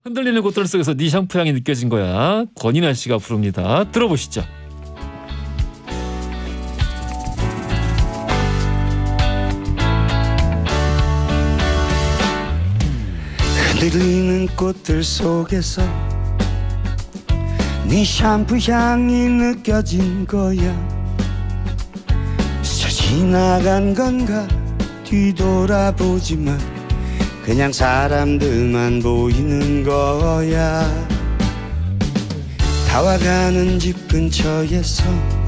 흔들리는 꽃들 속에서 네 샴푸 향이 느껴진 거야. 권인아 씨가 부릅니다. 들어보시죠. 흔들리는 꽃들 속에서 네 샴푸 향이 느껴진 거야. 스쳐 지나간 건가 뒤돌아보지만 그냥 사람들만 보이는 거야. 다와가는 집 근처에서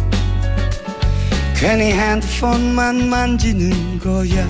괜히 핸드폰만 만지는 거야.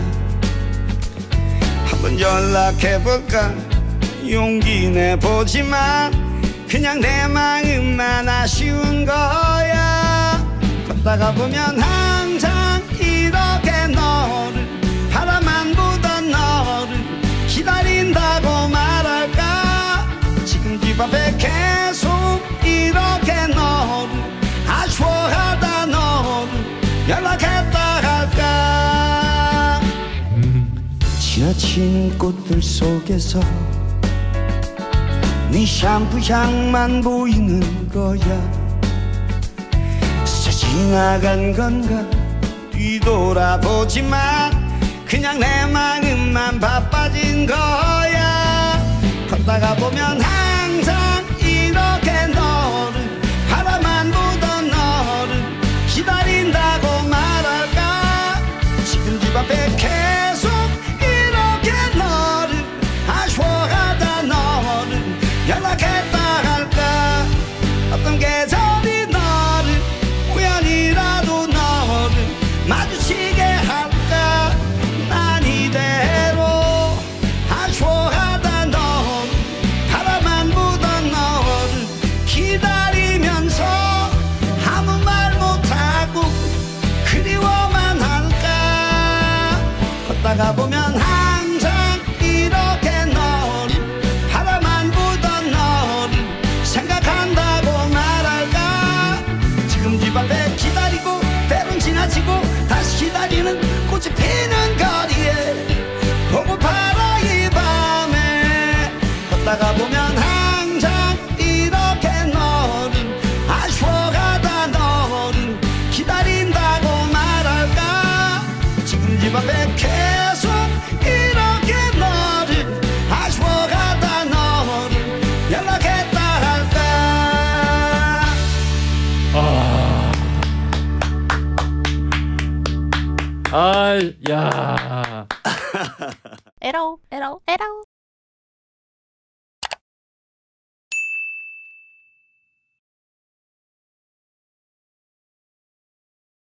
한번 연락해볼까 용기 내보지만 그냥 내 마음만 아쉬운 거야. 걷다가 보면 항상 이렇게 너를 바라만 보던 너를 기다린다고 말할까. 지금 집 앞에 계속 이렇게 너를 아쉬워하다 너를 연락했다 할까. 지나친 꽃들 속에서 네 샴푸 향만 보이는 거야. 스쳐 지나간 건가 뒤돌아보지만 그냥 내 마음만 바빠진 거야. 걷다가 보면 항상 이렇게 너를 바라만 보던 너를 기다린다고 말할까. 지금 집 앞에 계속 이렇게 너를 아쉬워하다 너를 연락했다 할까. 어떤 계절이 너를 우연이라도 너를 마주치게 할까. 난 이대로 아쉬워하다 너를 바라만 보던 너를 기다리면서 아무 말 못하고 그리워만 할까. 걷다가 보면 항상 이렇게 너를 바라만 보던 너를 생각한다고 말할까. 지금 집 앞에 기다리고 때론 지나치고 다시 기다리는 꽃이 피는 거리에 보고파라 이 밤에. 걷다가 보면 항상 이렇게 너를 아쉬워하다 너를 기다린다고 말할까. 지금 집 앞에 계속 이렇게 너를 아쉬워하다 너를 연락했다 할까. 야. 에러 에러 에러.